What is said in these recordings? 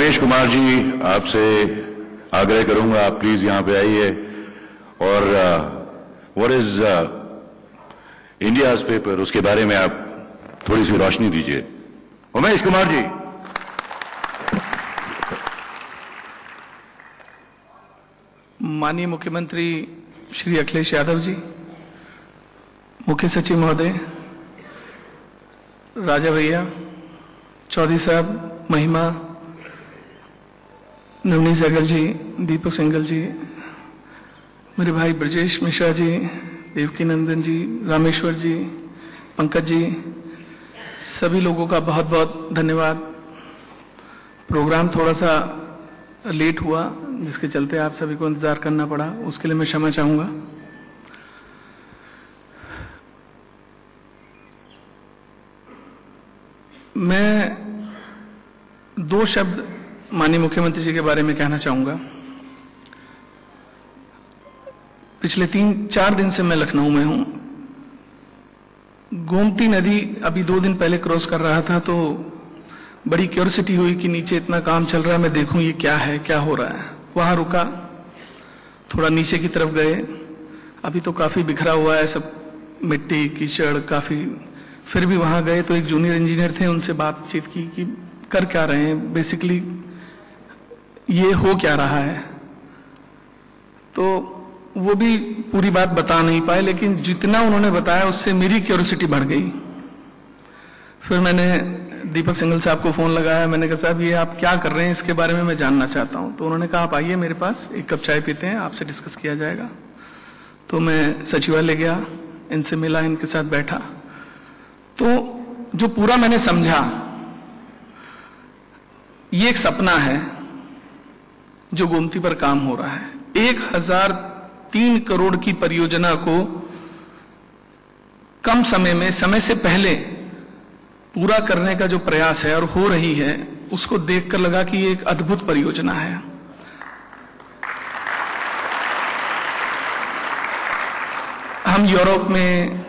उमेश कुमार जी, आपसे आग्रह करूंगा, आप प्लीज यहां पे आइए और व्हाट इज इंडियाज पेपर, उसके बारे में आप थोड़ी सी रोशनी दीजिए। उमेश कुमार जी। माननीय मुख्यमंत्री श्री अखिलेश यादव जी, मुख्य सचिव महोदय, राजा भैया, चौधरी साहब, महिमा, नवनीत सहगल जी, दीपक सिंघल जी, मेरे भाई ब्रजेश मिश्रा जी, देवकी नंदन जी, रामेश्वर जी, पंकज जी, सभी लोगों का बहुत बहुत धन्यवाद। प्रोग्राम थोड़ा सा लेट हुआ, जिसके चलते आप सभी को इंतजार करना पड़ा, उसके लिए मैं क्षमा चाहूंगा। मैं दो शब्द माननीय मुख्यमंत्री जी के बारे में कहना चाहूंगा। पिछले 3-4 दिन से मैं लखनऊ में हूं। गोमती नदी अभी 2 दिन पहले क्रॉस कर रहा था तो बड़ी क्यूरियोसिटी हुई कि नीचे इतना काम चल रहा है, मैं देखूं ये क्या है, क्या हो रहा है। वहां रुका, थोड़ा नीचे की तरफ गए, अभी तो काफी बिखरा हुआ है सब, मिट्टी कीचड़ काफी। फिर भी वहां गए तो एक जूनियर इंजीनियर थे, उनसे बातचीत की कि कर क्या रहे हैं, बेसिकली ये हो क्या रहा है। तो वो भी पूरी बात बता नहीं पाए, लेकिन जितना उन्होंने बताया उससे मेरी क्यूरियोसिटी बढ़ गई। फिर मैंने दीपक सिंघल साहब को फोन लगाया, मैंने कहा साहब ये आप क्या कर रहे हैं, इसके बारे में मैं जानना चाहता हूं। तो उन्होंने कहा आप आइए मेरे पास, एक कप चाय पीते हैं, आपसे डिस्कस किया जाएगा। तो मैं सचिवालय गया, इनसे मिला, इनके साथ बैठा। तो जो पूरा मैंने समझा, ये एक सपना है जो गोमती पर काम हो रहा है। 1003 करोड़ की परियोजना को कम समय में, समय से पहले पूरा करने का जो प्रयास है और हो रही है, उसको देखकर लगा कि ये एक अद्भुत परियोजना है। हम यूरोप में,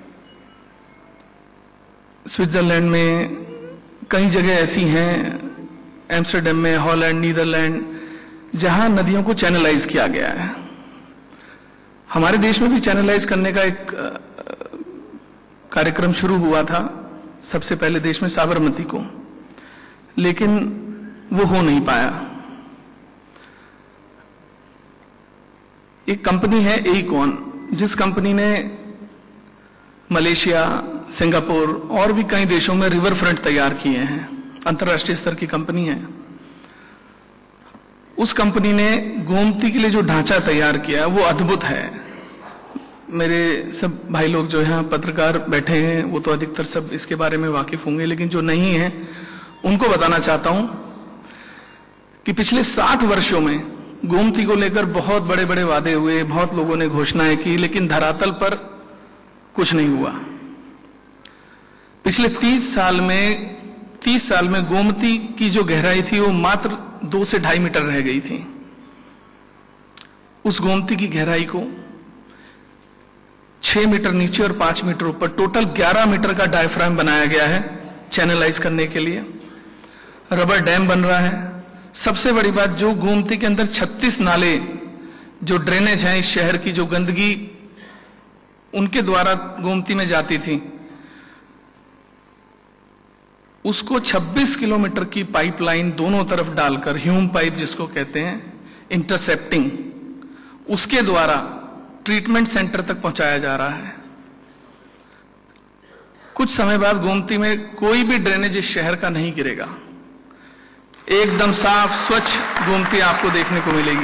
स्विट्जरलैंड में, कई जगह ऐसी हैं, एम्स्टर्डम में, हॉलैंड, नीदरलैंड, जहां नदियों को चैनलाइज किया गया है। हमारे देश में भी चैनलाइज करने का एक कार्यक्रम शुरू हुआ था, सबसे पहले देश में साबरमती को, लेकिन वो हो नहीं पाया। एक कंपनी है एइकॉन, जिस कंपनी ने मलेशिया, सिंगापुर और भी कई देशों में रिवर फ्रंट तैयार किए हैं, अंतर्राष्ट्रीय स्तर की कंपनी है। उस कंपनी ने गोमती के लिए जो ढांचा तैयार किया वो अद्भुत है। मेरे सब भाई लोग जो यहाँ पत्रकार बैठे हैं वो तो अधिकतर सब इसके बारे में वाकिफ होंगे, लेकिन जो नहीं है उनको बताना चाहता हूं कि पिछले 60 वर्षों में गोमती को लेकर बहुत बड़े बड़े वादे हुए, बहुत लोगों ने घोषणाएं की, लेकिन धरातल पर कुछ नहीं हुआ। पिछले 30 साल में गोमती की जो गहराई थी वो मात्र 2 से 2.5 मीटर रह गई थी। उस गोमती की गहराई को 6 मीटर नीचे और 5 मीटर ऊपर, टोटल 11 मीटर का डायफ्राम बनाया गया है चैनलाइज करने के लिए। रबर डैम बन रहा है। सबसे बड़ी बात, जो गोमती के अंदर 36 नाले जो ड्रेनेज हैं, इस शहर की जो गंदगी उनके द्वारा गोमती में जाती थी, उसको 26 किलोमीटर की पाइपलाइन दोनों तरफ डालकर, ह्यूम पाइप जिसको कहते हैं, इंटरसेप्टिंग, उसके द्वारा ट्रीटमेंट सेंटर तक पहुंचाया जा रहा है। कुछ समय बाद गोमती में कोई भी ड्रेनेज इस शहर का नहीं गिरेगा। एकदम साफ स्वच्छ गोमती आपको देखने को मिलेगी।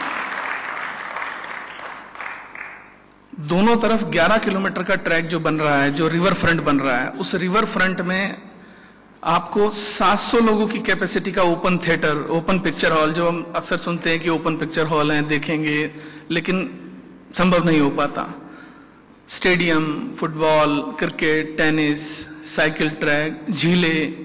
दोनों तरफ 11 किलोमीटर का ट्रैक जो बन रहा है, जो रिवर फ्रंट बन रहा है, उस रिवर फ्रंट में आपको 700 लोगों की कैपेसिटी का open theatre, open picture hall, जो हम अक्सर सुनते हैं कि ओपन पिक्चर हॉल हैं, देखेंगे, लेकिन संभव नहीं हो पाता। Stadium, football, cricket, tennis, cycle track, झीलें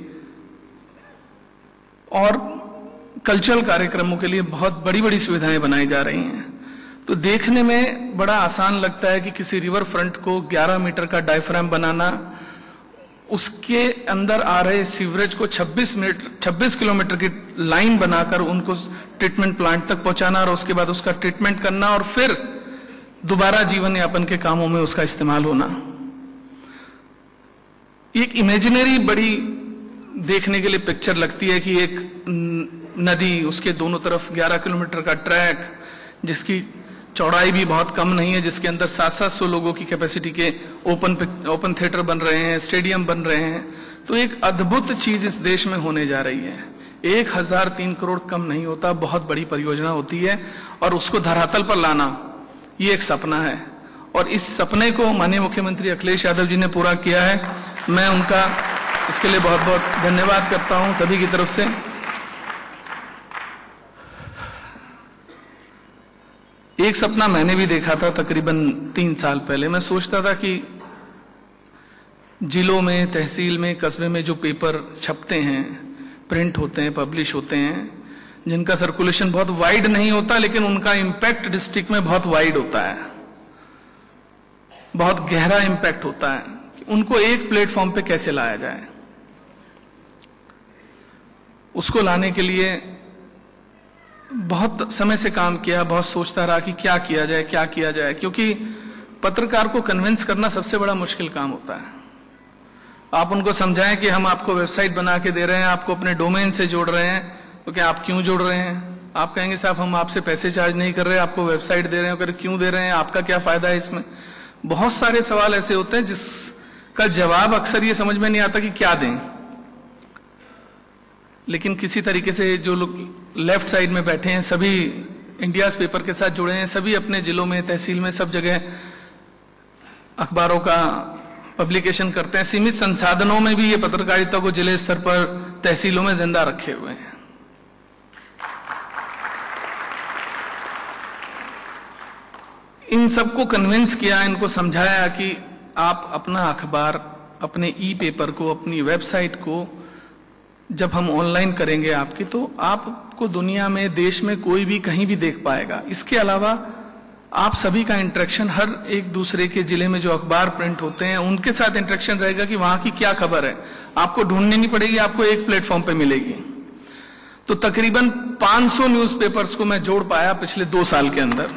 और कल्चरल कार्यक्रमों के लिए बहुत बड़ी बड़ी सुविधाएं बनाई जा रही हैं। तो देखने में बड़ा आसान लगता है कि किसी रिवर फ्रंट को 11 मीटर का डायफ्राम बनाना उसके अंदर आ रहे सीवरेज को 26 किलोमीटर की लाइन बनाकर उनको ट्रीटमेंट प्लांट तक पहुंचाना और उसके बाद उसका ट्रीटमेंट करना और फिर दोबारा जीवन यापन के कामों में उसका इस्तेमाल होना। एक इमेजिनरी बड़ी देखने के लिए पिक्चर लगती है कि एक नदी, उसके दोनों तरफ 11 किलोमीटर का ट्रैक, जिसकी चौड़ाई भी बहुत कम नहीं है, जिसके अंदर 700 लोगों की कैपेसिटी के ओपन थिएटर बन रहे हैं, स्टेडियम बन रहे हैं। तो एक अद्भुत चीज इस देश में होने जा रही है। 1003 करोड़ कम नहीं होता, बहुत बड़ी परियोजना होती है और उसको धरातल पर लाना ये एक सपना है और इस सपने को माननीय मुख्यमंत्री अखिलेश यादव जी ने पूरा किया है। मैं उनका इसके लिए बहुत बहुत धन्यवाद करता हूं सभी की तरफ से। एक सपना मैंने भी देखा था तकरीबन 3 साल पहले। मैं सोचता था कि जिलों में, तहसील में, कस्बे में जो पेपर छपते हैं, प्रिंट होते हैं, पब्लिश होते हैं, जिनका सर्कुलेशन बहुत वाइड नहीं होता लेकिन उनका इंपैक्ट डिस्ट्रिक्ट में बहुत वाइड होता है, बहुत गहरा इंपैक्ट होता है, उनको एक प्लेटफॉर्म पे कैसे लाया जाए। उसको लाने के लिए बहुत समय से काम किया, बहुत सोचता रहा कि क्या किया जाए, क्या किया जाए, क्योंकि पत्रकार को कन्विंस करना सबसे बड़ा मुश्किल काम होता है। आप उनको समझाएं कि हम आपको वेबसाइट बना के दे रहे हैं, आपको अपने डोमेन से जोड़ रहे हैं, तो क्या आप क्यों जोड़ रहे हैं? आप कहेंगे साहब हम आपसे पैसे चार्ज नहीं कर रहे, आपको वेबसाइट दे रहे हैं, अगर क्यों दे रहे हैं, आपका क्या फायदा है इसमें? बहुत सारे सवाल ऐसे होते हैं जिसका जवाब अक्सर ये समझ में नहीं आता कि क्या दें। लेकिन किसी तरीके से जो लोग लेफ्ट साइड में बैठे हैं, सभी इंडियाज पेपर के साथ जुड़े हैं, सभी अपने जिलों में, तहसील में, सब जगह अखबारों का पब्लिकेशन करते हैं। सीमित संसाधनों में भी ये पत्रकारिता को जिले स्तर पर, तहसीलों में जिंदा रखे हुए हैं। इन सबको कन्विंस किया, इनको समझाया कि आप अपना अखबार, अपने ई पेपर को, अपनी वेबसाइट को जब हम ऑनलाइन करेंगे आपकी, तो आपको दुनिया में, देश में कोई भी कहीं भी देख पाएगा। इसके अलावा आप सभी का इंटरेक्शन, हर एक दूसरे के जिले में जो अखबार प्रिंट होते हैं उनके साथ इंटरेक्शन रहेगा कि वहां की क्या खबर है, आपको ढूंढनी नहीं पड़ेगी, आपको एक प्लेटफॉर्म पे मिलेगी। तो तकरीबन 500 न्यूज़पेपर्स को मैं जोड़ पाया पिछले 2 साल के अंदर।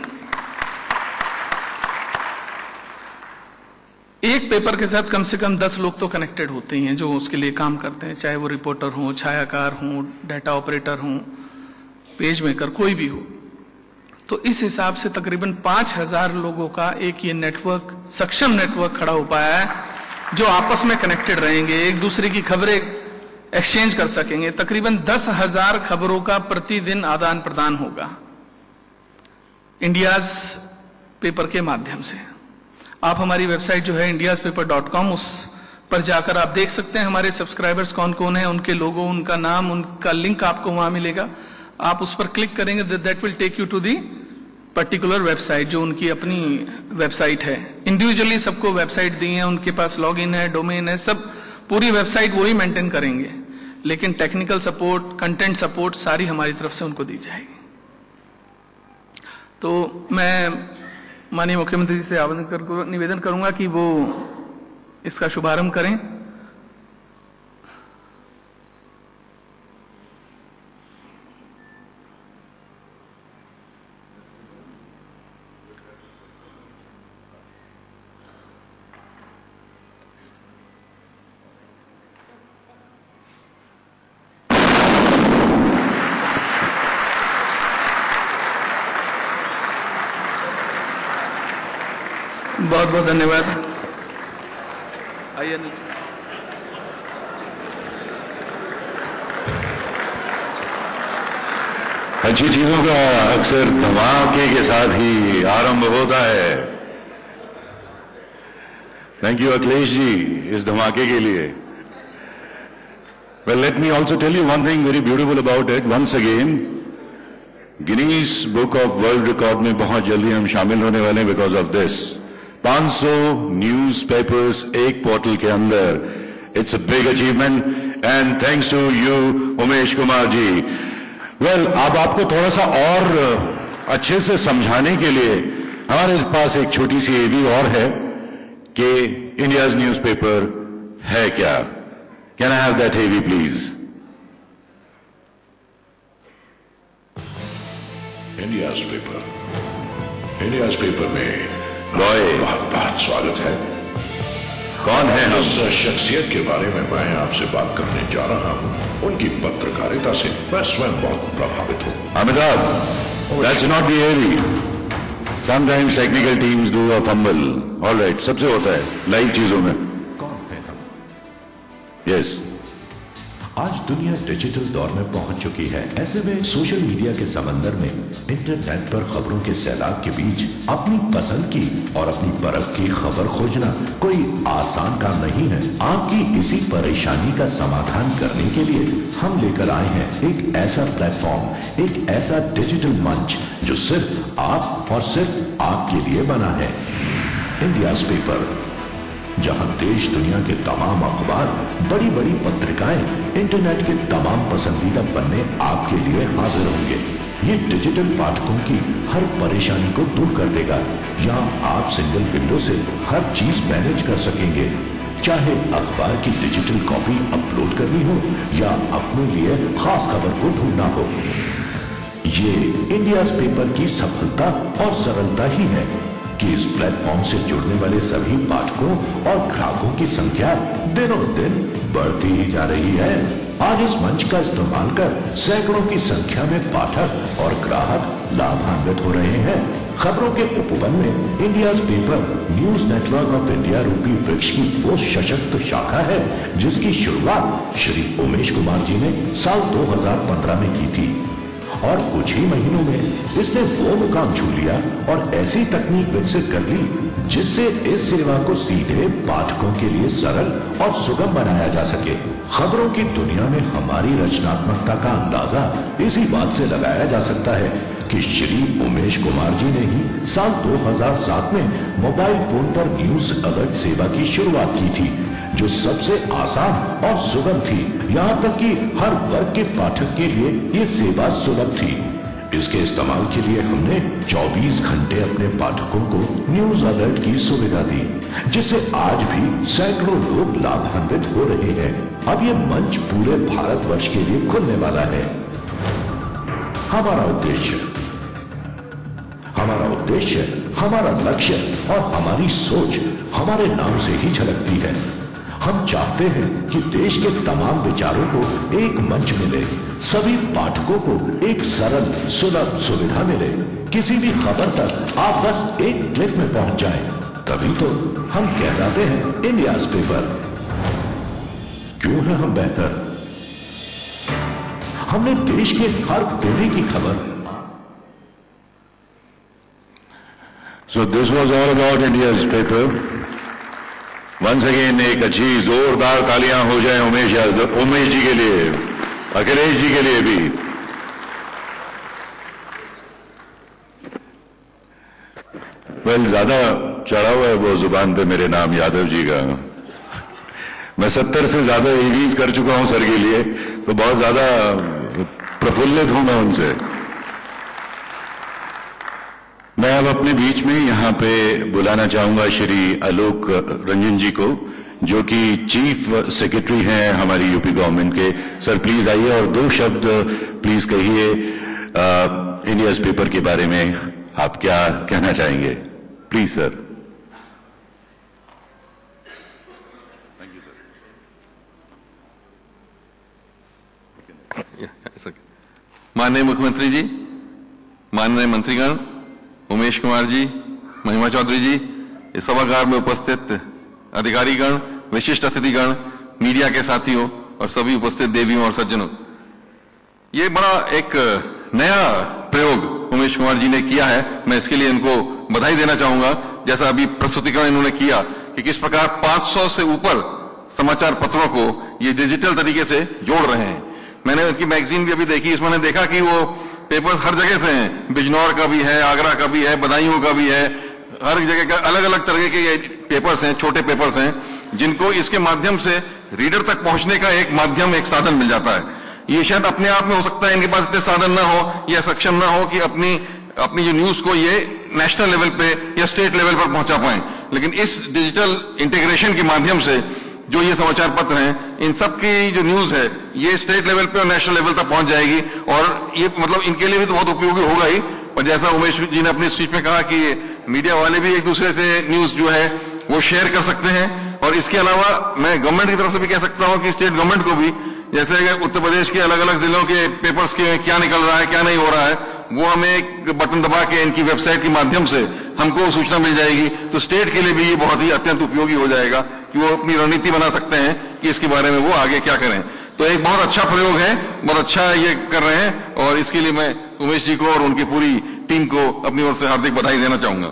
एक पेपर के साथ कम से कम 10 लोग तो कनेक्टेड होते ही हैं जो उसके लिए काम करते हैं, चाहे वो रिपोर्टर हो, छायाकार हो, डाटा ऑपरेटर हो, पेज मेकर, कोई भी हो। तो इस हिसाब से तकरीबन 5000 लोगों का एक ये नेटवर्क, सक्षम नेटवर्क खड़ा हो पाया है जो आपस में कनेक्टेड रहेंगे, एक दूसरे की खबरें एक्सचेंज कर सकेंगे। तकरीबन 10,000 खबरों का प्रतिदिन आदान प्रदान होगा इंडियाज पेपर के माध्यम से। आप हमारी वेबसाइट जो है indiaspaper.com, उस पर जाकर आप देख सकते हैं हमारे सब्सक्राइबर्स कौन कौन है, उनके लोगो, उनका नाम, उनका लिंक आपको वहां मिलेगा। आप उस पर क्लिक करेंगे, that will take you to the particular website, जो उनकी अपनी वेबसाइट है। इंडिविजुअली सबको वेबसाइट दी है, उनके पास लॉगिन है, डोमेन है, सब पूरी वेबसाइट वही मेंटेन करेंगे, लेकिन टेक्निकल सपोर्ट, कंटेंट सपोर्ट सारी हमारी तरफ से उनको दी जाएगी। तो मैं माननीय मुख्यमंत्री जी से निवेदन करूंगा कि वो इसका शुभारंभ करें। बहुत बहुत धन्यवाद। आइए नीचे। अच्छी चीजों का अक्सर धमाके के साथ ही आरंभ होता है। थैंक यू अखिलेश जी इस धमाके के लिए। Well, let me also tell you one thing very beautiful about it. Once again, Guinness book of world record में बहुत जल्दी हम शामिल होने वाले हैं बिकॉज ऑफ दिस। 500 न्यूज़पेपर्स एक पोर्टल के अंदर, it's a big achievement and thanks to you Umesh Kumar ji. Well, अब आपको थोड़ा सा और अच्छे से समझाने के लिए हमारे पास एक छोटी सी ये भी और है कि इंडियाज न्यूज़पेपर है क्या? Can I have that heavy please? India's paper में रॉय, बहुत बहुत स्वागत है। कौन है हम? इस शख्सियत के बारे में मैं आपसे बात करने जा रहा हूँ। उनकी पत्रकारिता से मैं स्वयं बहुत प्रभावित हूँ। Amitabh, that's not the heavy. Sometimes technical teams do a fumble. All right, सबसे होता है लाइव चीजों में। कौन है हम? Yes. आज दुनिया डिजिटल दौर में पहुंच चुकी है। ऐसे में सोशल मीडिया के समंदर में इंटरनेट पर खबरों के सैलाब के बीच अपनी पसंद की और अपनी परख की खबर खोजना कोई आसान काम नहीं है। आपकी इसी परेशानी का समाधान करने के लिए हम लेकर आए हैं एक ऐसा प्लेटफॉर्म, एक ऐसा डिजिटल मंच जो सिर्फ आप और सिर्फ आपके लिए बना है। इंडियाज पेपर, जहां देश दुनिया के तमाम अखबार, बड़ी बड़ी पत्रिकाएं, इंटरनेट के तमाम पसंदीदा पन्ने आपके लिए हाजिर होंगे। ये डिजिटल पाठकों की हर परेशानी को दूर कर देगा। यहाँ आप सिंगल विंडो से हर चीज मैनेज कर सकेंगे। चाहे अखबार की डिजिटल कॉपी अपलोड करनी हो या अपने लिए खास खबर को ढूंढना हो, ये इंडियाज पेपर की सफलता और सरलता ही है कि इस प्लेटफॉर्म से जुड़ने वाले सभी पाठकों और ग्राहकों की संख्या दिनों दिन बढ़ती ही जा रही है। आज इस मंच का इस्तेमाल कर सैकड़ों की संख्या में पाठक और ग्राहक लाभान्वित हो रहे हैं। खबरों के उपवन में India's paper news network of India रूपी वृक्ष की वो सशक्त शाखा है जिसकी शुरुआत श्री उमेश कुमार जी ने साल 2015 में की थी और कुछ ही महीनों में इसने वो मुकाम छू लिया और ऐसी तकनीक विकसित कर ली जिससे इस सेवा को सीधे पाठकों के लिए सरल और सुगम बनाया जा सके। खबरों की दुनिया में हमारी रचनात्मकता का अंदाजा इसी बात से लगाया जा सकता है कि श्री उमेश कुमार जी ने ही साल 2007 में मोबाइल फोन पर न्यूज अलर्ट सेवा की शुरुआत की थी, जो सबसे आसान और सुगम थी। यहाँ तक कि हर वर्ग के पाठक के लिए ये सेवा सुलभ थी। इसके इस्तेमाल के लिए हमने 24 घंटे अपने पाठकों को न्यूज अलर्ट की सुविधा दी, जिससे आज भी सैकड़ों लोग लाभान्वित हो रहे हैं। अब ये मंच पूरे भारतवर्ष के लिए खुलने वाला है। हमारा उद्देश्य, हमारा लक्ष्य और हमारी सोच हमारे नाम से ही झलकती है। हम चाहते हैं कि देश के तमाम विचारों को एक मंच मिले, सभी पाठकों को एक सरल सुलभ सुविधा मिले। किसी भी खबर तक आप बस एक क्लिक में पहुंच जाएं। तभी तो हम कहलाते हैं इंडियाज पेपर। क्यों है हम बेहतर? हमने देश के हर कोने की खबर। So this was all about India's paper. Once again एक अच्छी जोरदार तालियां हो जाए उमेश जी के लिए, अखिलेश जी के लिए भी। वेल, ज्यादा चढ़ा हुआ है वो जुबान पे मेरे नाम यादव जी का। मैं 70 से ज्यादा ईवीज कर चुका हूं सर के लिए, तो बहुत ज्यादा प्रफुल्लित हूं मैं उनसे। मैं अब अपने बीच में यहां पे बुलाना चाहूंगा श्री आलोक रंजन जी को, जो कि चीफ सेक्रेटरी हैं हमारी यूपी गवर्नमेंट के। सर प्लीज आइए और 2 शब्द प्लीज कहिए इंडियाज पेपर के बारे में। आप क्या कहना चाहेंगे? Please sir. माननीय मुख्यमंत्री जी, माननीय मंत्रीगण, उमेश कुमार जी, महिमा चौधरी जी, इस सभागार में उपस्थित अधिकारीगण, विशिष्ट अतिथिगण, मीडिया के साथियों और सभी उपस्थित देवियों और सज्जनों, ये बड़ा एक नया प्रयोग उमेश कुमार जी ने किया है। मैं इसके लिए इनको बधाई देना चाहूंगा। जैसा अभी प्रस्तुतिकरण इन्होंने किया कि किस प्रकार 500 से ऊपर समाचार पत्रों को ये डिजिटल तरीके से जोड़ रहे हैं। मैंने उनकी मैगजीन भी अभी देखी, इसमें मैंने देखा कि वो पेपर हर जगह से हैं। बिजनौर का भी है, आगरा का भी है, बदायूं का भी है, हर जगह का अलग अलग तरह के ये पेपर्स हैं, छोटे पेपर्स हैं, जिनको इसके माध्यम से रीडर तक पहुंचने का एक माध्यम, एक साधन मिल जाता है। ये शायद अपने आप में हो सकता है इनके पास इतने साधन ना हो या सक्षम ना हो कि अपनी जो न्यूज को ये नेशनल लेवल पे या स्टेट लेवल पर पहुंचा पाए, लेकिन इस डिजिटल इंटीग्रेशन के माध्यम से जो ये समाचार पत्र हैं, इन सब की जो न्यूज है ये स्टेट लेवल पे और नेशनल लेवल तक पहुंच जाएगी, और ये मतलब इनके लिए भी तो बहुत उपयोगी होगा ही। और जैसा उमेश जी ने अपनी स्पीच में कहा कि मीडिया वाले भी एक दूसरे से न्यूज जो है वो शेयर कर सकते हैं। और इसके अलावा मैं गवर्नमेंट की तरफ से भी कह सकता हूं कि स्टेट गवर्नमेंट को भी, जैसे उत्तर प्रदेश के अलग अलग जिलों के पेपर्स के क्या निकल रहा है क्या नहीं हो रहा है, वो हमें एक बटन दबा के इनकी वेबसाइट के माध्यम से हमको सूचना मिल जाएगी, तो स्टेट के लिए भी ये बहुत ही अत्यंत उपयोगी हो जाएगा कि वो अपनी रणनीति बना सकते हैं कि इसके बारे में वो आगे क्या करें। तो एक बहुत अच्छा प्रयोग है, बहुत अच्छा ये कर रहे हैं, और इसके लिए मैं उमेश जी को और उनकी पूरी टीम को अपनी ओर से हार्दिक बधाई देना चाहूंगा।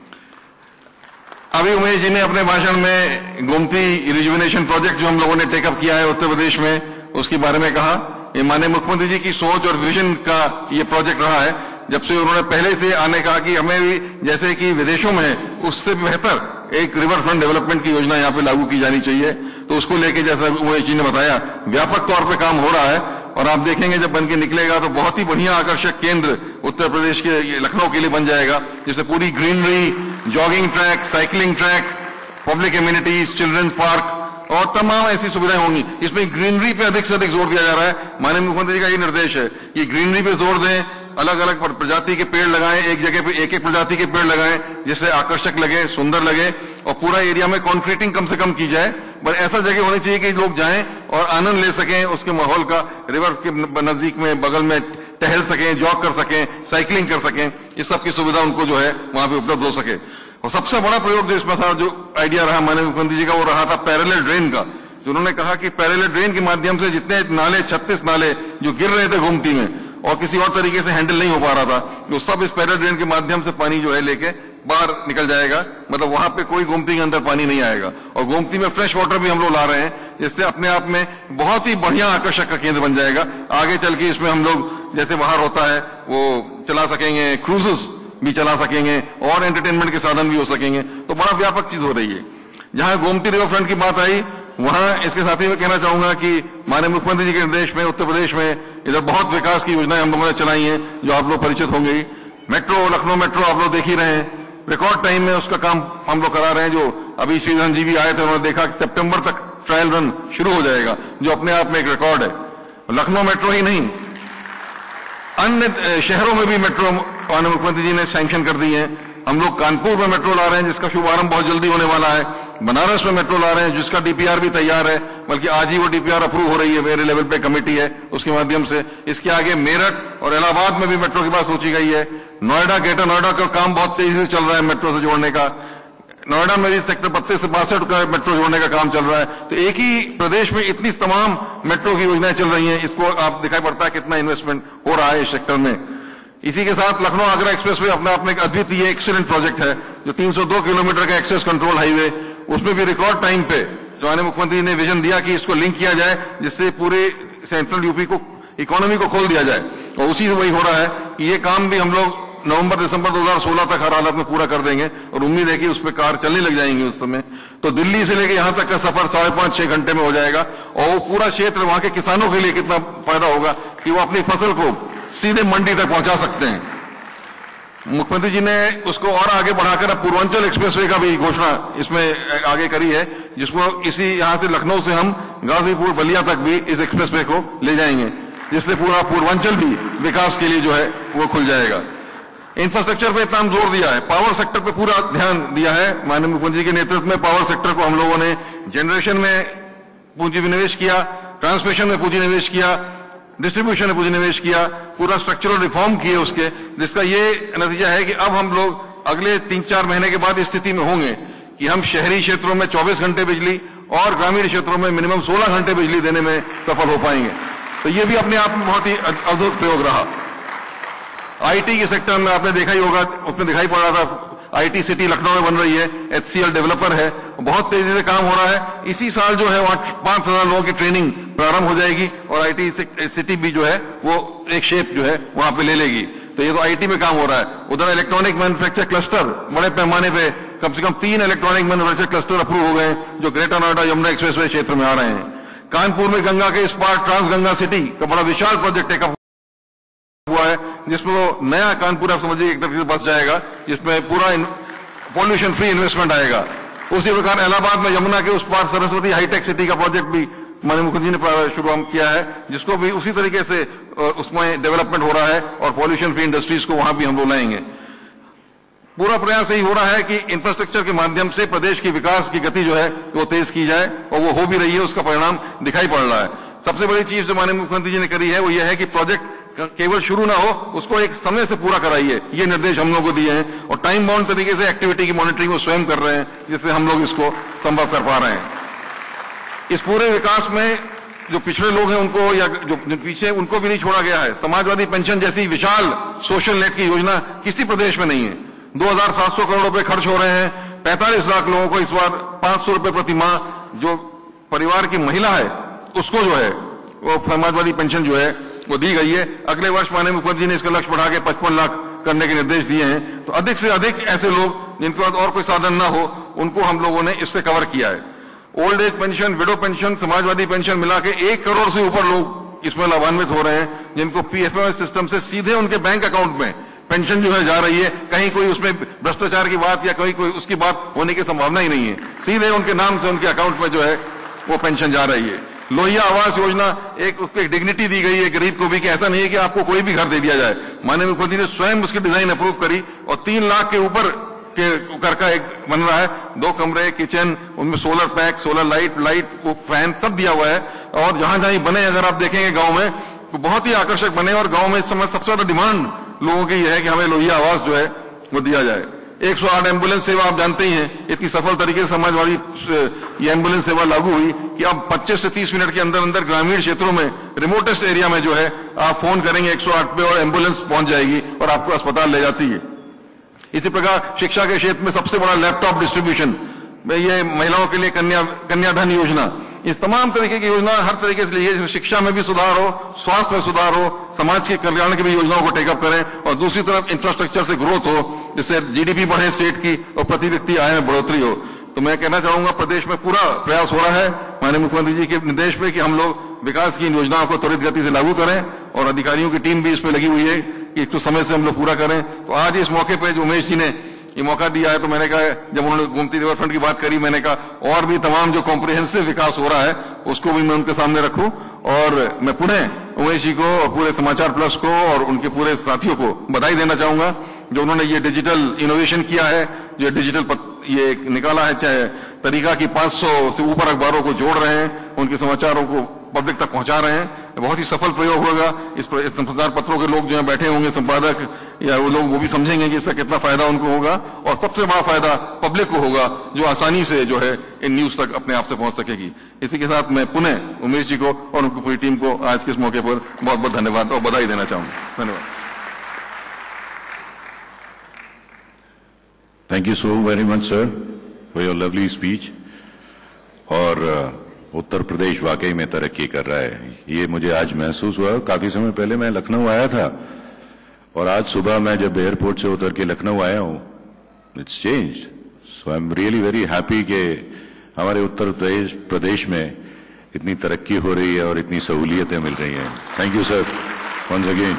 अभी उमेश जी ने अपने भाषण में गोमती रिजुविनेशन प्रोजेक्ट जो हम लोगों ने टेकअप किया है उत्तर प्रदेश में, उसके बारे में कहा। ये माननीय मुख्यमंत्री जी की सोच और विजन का ये प्रोजेक्ट रहा है, जब से उन्होंने पहले से आने कहा कि हमें भी जैसे कि विदेशों में है उससे बेहतर एक रिवर फ्रंट डेवलपमेंट की योजना यहाँ पे लागू की जानी चाहिए। तो उसको लेके जैसा उमेश जी ने बताया व्यापक तौर पे काम हो रहा है, और आप देखेंगे जब बन के निकलेगा तो बहुत ही बढ़िया आकर्षक केंद्र उत्तर प्रदेश के लखनऊ के लिए बन जाएगा, जिससे पूरी greenery, jogging track, cycling track, public amenities, children park और तमाम ऐसी सुविधाएं होंगी। इसमें ग्रीनरी पे अधिक से अधिक जोर दिया जा रहा है। माननीय मुख्यमंत्री जी का ये निर्देश है कि ग्रीनरी पे जोर दें, अलग अलग प्रजाति के पेड़ लगाएं, एक जगह पे एक एक प्रजाति के पेड़ लगाएं जिससे आकर्षक लगे, सुंदर लगे, और पूरा एरिया में कंक्रीटिंग कम से कम की जाए। पर ऐसा जगह होनी चाहिए कि लोग जाएं और आनंद ले सकें उसके माहौल का, रिवर के नजदीक में, बगल में टहल सकें, जॉग कर सकें, साइकिलिंग कर सकें, इस सब की सुविधा उनको जो है वहां पे उपलब्ध हो सके। और सबसे बड़ा प्रयोग जो इसमें था, जो आइडिया रहा माननीय मुख्यमंत्री जी का, वो रहा था पैरेलल ड्रेन का। जो उन्होंने कहा कि पैरेलल ड्रेन के माध्यम से जितने नाले, 36 नाले जो गिर रहे थे गोमती में और किसी और तरीके से हैंडल नहीं हो पा रहा था, तो सब इस पैरेलल ड्रेन के माध्यम से पानी जो है लेके बाहर निकल जाएगा। मतलब वहां पे कोई गोमती के अंदर पानी नहीं आएगा, और गोमती में फ्रेश वाटर भी हम लोग ला रहे हैं, जिससे अपने आप में बहुत ही बढ़िया आकर्षक का केंद्र बन जाएगा। आगे चल के इसमें हम लोग जैसे बाहर होता है वो चला सकेंगे, क्रूजेस भी चला सकेंगे और एंटरटेनमेंट के साधन भी हो सकेंगे। तो बड़ा व्यापक चीज हो रही है। जहां गोमती रिवर फ्रंट की बात आई, वहां इसके साथ ही मैं कहना चाहूंगा कि माननीय मुख्यमंत्री जी के निर्देश में उत्तर प्रदेश में इधर बहुत विकास की योजनाएं हम लोगों ने चलाई हैं, जो आप लोग परिचित होंगे। मेट्रो, लखनऊ मेट्रो आप लोग देख ही रहे हैं, रिकॉर्ड टाइम में उसका काम हम लोग करा रहे हैं। जो अभी श्रीधरन जी भी आए थे, उन्होंने देखा कि सितंबर तक ट्रायल रन शुरू हो जाएगा, जो अपने आप में एक रिकॉर्ड है। लखनऊ मेट्रो ही नहीं, अन्य शहरों में भी मेट्रो माननीय मुख्यमंत्री जी ने सैंक्शन कर दी है। हम लोग कानपुर में मेट्रो ला रहे हैं, जिसका शुभारंभ बहुत जल्दी होने वाला है। बनारस में मेट्रो ला रहे हैं, जिसका डीपीआर भी तैयार है, बल्कि आज ही वो डीपीआर अप्रूव हो रही है, मेरे लेवल पे कमेटी है उसके माध्यम से। इसके आगे मेरठ और इलाहाबाद में भी मेट्रो की बात सोची गई है। नोएडा, ग्रेटर नोएडा का काम बहुत तेजी से चल रहा है मेट्रो से जोड़ने का। नोएडा में भी सेक्टर 32 से 62 का मेट्रो जोड़ने का काम चल रहा है। तो एक ही प्रदेश में इतनी तमाम मेट्रो की योजनाएं चल रही हैं, इसको आप दिखाई पड़ता है कितना इन्वेस्टमेंट हो रहा है इस सेक्टर में। इसी के साथ लखनऊ आगरा एक्सप्रेसवे अपने आप में एक अद्वितीय एक्सीलेंट प्रोजेक्ट है, जो 302 किलोमीटर का एक्सेस कंट्रोल हाईवे, उसमें भी रिकॉर्ड टाइम पे जो माननीय मुख्यमंत्री ने विजन दिया कि इसको लिंक किया जाए, जिससे पूरे सेंट्रल यूपी को, इकोनॉमी को खोल दिया जाए। और उसी से वही हो रहा है कि ये काम भी हम लोग नवंबर दिसंबर 2016 तक हर हालत में पूरा कर देंगे, और उम्मीद है कि उस पर कार चलने लग जाएंगी उस समय। तो दिल्ली से लेकर यहां तक का सफर 5.5-6 घंटे में हो जाएगा, और वो पूरा क्षेत्र वहां के किसानों के लिए कितना फायदा होगा कि वो अपनी फसल को सीधे मंडी तक पहुंचा सकते हैं। मुख्यमंत्री जी ने उसको और आगे बढ़ाकर अब पूर्वांचल एक्सप्रेसवे का भी घोषणा इसमें आगे करी है, जिसको इसी यहां से लखनऊ से हम गाजीपुर बलिया तक भी इस एक्सप्रेसवे को ले जाएंगे, जिससे पूरा पूर्वांचल भी विकास के लिए जो है वो खुल जाएगा। इंफ्रास्ट्रक्चर पे इतना जोर दिया है, पावर सेक्टर पे पूरा ध्यान दिया है माननीय मुख्यमंत्री के नेतृत्व में। पावर सेक्टर को हम लोगों ने जनरेशन में पूंजी निवेश किया, ट्रांसमिशन में पूंजी निवेश किया, डिस्ट्रीब्यूशन में पूंजी निवेश किया, पूरा स्ट्रक्चरल रिफॉर्म किए उसके, जिसका ये नतीजा है कि अब हम लोग अगले 3-4 महीने के बाद इस स्थिति में होंगे कि हम शहरी क्षेत्रों में 24 घंटे बिजली और ग्रामीण क्षेत्रों में मिनिमम 16 घंटे बिजली देने में सफल हो पाएंगे। तो ये भी अपने आप में बहुत ही अद्भुत प्रयोग रहा। आईटी के सेक्टर में आपने देखा ही होगा, उसमें दिखाई पड़ रहा था, आईटी सिटी लखनऊ में बन रही है, HCL डेवलपर है, बहुत तेजी से काम हो रहा है। इसी साल जो है वहां 5,000 लोगों की ट्रेनिंग प्रारंभ हो जाएगी, और आईटी सिटी भी जो है वो एक शेप जो है वहां पे ले लेगी। तो ये तो आईटी में काम हो रहा है। उधर इलेक्ट्रॉनिक मैन्युफैक्चर क्लस्टर बड़े पैमाने पे कम से कम 3 इलेक्ट्रॉनिक मैन्युफैक्चर क्लस्टर अप्रूव हो गए, जो ग्रेटर नोएडा यमुना एक्सप्रेसवे क्षेत्र में आ रहे हैं। कानपुर में गंगा के इस पार ट्रांस गंगा सिटी का बड़ा विशाल प्रोजेक्ट टेकअप हुआ है, जिसमें वो नया कानपुर आप समझिए एक तरह से बस जाएगा, जिसमें पूरा पॉल्यूशन फ्री इन्वेस्टमेंट आएगा। उसी प्रकार इलाहाबाद में यमुना के उस पार सरस्वती हाईटेक सिटी का प्रोजेक्ट भी माननीय मुखर्जी ने शुरू किया है, जिसको भी उसी तरीके से उसमें डेवलपमेंट हो रहा है और पॉल्यूशन फ्री इंडस्ट्रीज को वहां भी हम लोग लाएंगे। पूरा प्रयास यही हो रहा है कि इंफ्रास्ट्रक्चर के माध्यम से प्रदेश की विकास की गति जो है वो तेज की जाए, और वो हो भी रही है, उसका परिणाम दिखाई पड़ रहा है। सबसे बड़ी चीज जो माननीय मुख्यमंत्री जी ने करी है वो ये है कि प्रोजेक्ट केवल शुरू ना हो, उसको एक समय से पूरा कराइए। ये निर्देश हम लोगों को दिए हैं, और टाइम बाउंड तरीके से एक्टिविटी की मॉनिटरिंग वो स्वयं कर रहे हैं, जिससे हम लोग इसको संभव कर पा रहे हैं। इस पूरे विकास में जो पिछड़े लोग हैं उनको, या जो पीछे, उनको भी नहीं छोड़ा गया है। समाजवादी पेंशन जैसी विशाल सोशल नेट की योजना किसी प्रदेश में नहीं है। 2700 करोड़ रुपए खर्च हो रहे हैं। 45 लाख लोगों को इस बार 500 रुपए प्रति माह जो परिवार की महिला है उसको जो है वो समाजवादी पेंशन जो है वो दी गई है। अगले वर्ष माननीय मुख्यमंत्री ने इसका लक्ष्य बढ़ा के 55 लाख करने के निर्देश दिए हैं। तो अधिक से अधिक ऐसे लोग जिनके पास और कोई साधन ना हो उनको हम लोगों ने इससे कवर किया है। Old age pension, widow pension, Samajwadi pension मिला के 1 करोड़ से ऊपर लोग इसमें लाभान्वित हो रहे हैं, जिनको पीएफएमएस सिस्टम से सीधे उनके बैंक अकाउंट में पेंशन जो है जा रही है। कहीं कोई उसमें भ्रष्टाचार की बात या कहीं कोई उसकी बात होने की संभावना ही नहीं है। सीधे उनके नाम से उनके अकाउंट में जो है वो पेंशन जा रही है। लोहिया आवास योजना, उसको एक डिग्निटी दी गई है गरीब को भी, कि ऐसा नहीं है कि आपको कोई भी घर दे दिया जाए। माननीय मुख्यमंत्री ने स्वयं उसकी डिजाइन अप्रूव करी, और 3 लाख के ऊपर के घर का एक बन रहा है। 2 कमरे, किचन, उनमें solar pack, solar light, fan सब दिया हुआ है। और जहां जहां बने, अगर आप देखेंगे गांव में, तो बहुत ही आकर्षक बने। और गांव में इस समय सबसे ज्यादा डिमांड लोगों की यह है कि हमें लोहिया आवास जो है वो दिया जाए। 108 एम्बुलेंस सेवा आप जानते ही हैं, इतनी सफल तरीके से समाजवादी ये एम्बुलेंस सेवा लागू हुई कि अब 25 से 30 मिनट के अंदर अंदर ग्रामीण क्षेत्रों में, रिमोटेस्ट एरिया में जो है आप फोन करेंगे 108 पे और एम्बुलेंस पहुंच जाएगी और आपको अस्पताल ले जाती है। इसी प्रकार शिक्षा के क्षेत्र में सबसे बड़ा लैपटॉप डिस्ट्रीब्यूशन, ये महिलाओं के लिए कन्याधन योजना, इस तमाम तरीके की योजना हर तरीके से लिए, शिक्षा में भी सुधार हो, स्वास्थ्य में सुधार हो, समाज के कल्याण की भी योजनाओं को टेकअप करें, और दूसरी तरफ इंफ्रास्ट्रक्चर से ग्रोथ हो, जिससे जीडीपी बढ़े स्टेट की और प्रति व्यक्ति आय में बढ़ोतरी हो। तो मैं कहना चाहूंगा प्रदेश में पूरा प्रयास हो रहा है माननीय मुख्यमंत्री जी के निर्देश पे कि हम लोग विकास की इन योजनाओं को त्वरित गति से लागू करें, और अधिकारियों की टीम भी इसमें लगी हुई है कि एक तो समय से हम लोग पूरा करें। तो आज इस मौके पर जो उमेश जी ने ये मौका दिया है, तो मैंने कहा, जब उन्होंने गोमती रिवर फ्रंट की बात करी, मैंने कहा और भी तमाम जो कॉम्प्रिहेंसिव विकास हो रहा है उसको भी मैं उनके सामने रखूं। और मैं पुनः उमेश जी को और पूरे समाचार प्लस को और उनके पूरे साथियों को बधाई देना चाहूंगा, जो उन्होंने ये डिजिटल इनोवेशन किया है, जो डिजिटल ये निकाला है, चाहे तरीका की 500 से ऊपर अखबारों को जोड़ रहे हैं, उनके समाचारों को पब्लिक तक पहुंचा रहे हैं। बहुत ही सफल प्रयोग होगा। इस समाचार पत्रों के लोग जो है बैठे होंगे, संपादक या वो लोग, वो भी समझेंगे कि इसका कितना फायदा उनको होगा, और सबसे बड़ा फायदा पब्लिक को होगा, जो आसानी से जो है इन न्यूज तक अपने आप से पहुंच सकेगी। इसी के साथ मैं पुनः उमेश जी को और उनकी पूरी टीम को आज के इस मौके पर बहुत बहुत धन्यवाद और बधाई देना चाहूंगा। धन्यवाद। Thank you so very much sir for your lovely speech. और उत्तर प्रदेश वाकई में तरक्की कर रहा है, ये मुझे आज महसूस हुआ। काफी समय पहले मैं लखनऊ आया था, और आज सुबह मैं जब एयरपोर्ट से उतर के लखनऊ आया हूं, it's changed. So I am really very happy कि हमारे उत्तर प्रदेश में इतनी तरक्की हो रही है और इतनी सहूलियतें मिल रही हैं। Thank you sir once again.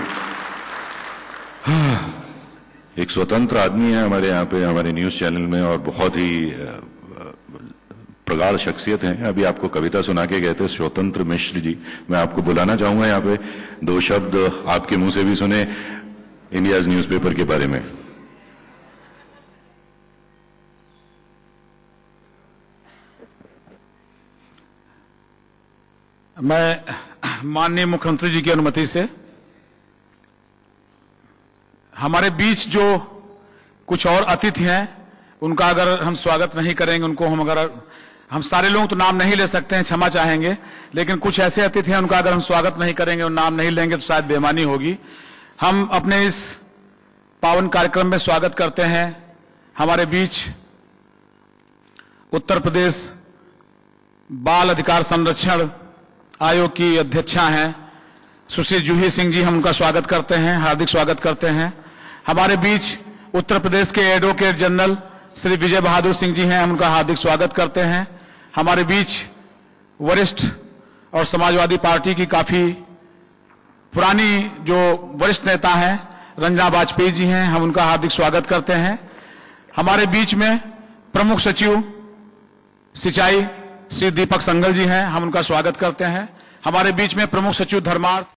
एक स्वतंत्र आदमी है हमारे यहाँ पे, हमारे न्यूज चैनल में, और बहुत ही प्रगाढ़ शख्सियत हैं। अभी आपको कविता सुना के गए थे स्वतंत्र मिश्र जी। मैं आपको बुलाना चाहूंगा यहाँ पे, 2 शब्द आपके मुंह से भी सुने इंडियाज न्यूज़पेपर के बारे में। मैं माननीय मुख्यमंत्री जी की अनुमति से हमारे बीच जो कुछ और अतिथि हैं उनका अगर हम स्वागत नहीं करेंगे, उनको हम सारे लोग तो नाम नहीं ले सकते हैं, क्षमा चाहेंगे, लेकिन कुछ ऐसे अतिथि हैं उनका अगर हम स्वागत नहीं करेंगे और नाम नहीं लेंगे तो शायद बेईमानी होगी। हम अपने इस पावन कार्यक्रम में स्वागत करते हैं हमारे बीच उत्तर प्रदेश बाल अधिकार संरक्षण आयोग की अध्यक्षा हैं सुश्री जूही सिंह जी, हम उनका स्वागत करते हैं, हार्दिक स्वागत करते हैं। हमारे बीच उत्तर प्रदेश के एडवोकेट जनरल श्री विजय बहादुर सिंह जी हैं, हम उनका हार्दिक स्वागत करते हैं। हमारे बीच वरिष्ठ और समाजवादी पार्टी की काफी पुरानी जो वरिष्ठ नेता हैं रंजना वाजपेयी जी हैं, हम उनका हार्दिक स्वागत करते हैं। हमारे बीच में प्रमुख सचिव सिंचाई श्री दीपक संगल जी हैं, हम उनका स्वागत करते हैं। हमारे बीच में प्रमुख सचिव धर्मार्थ